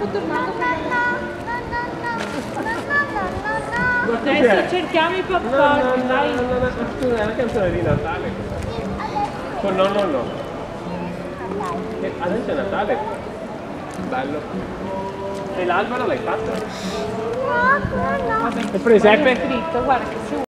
sto tornando. Adesso cerchiamo i popcorn, dai. Scusa, è una canzone di Natale. Con no. Adesso è Natale. Bello. E l'albero l'hai fatto? No. Il presepe? Guarda che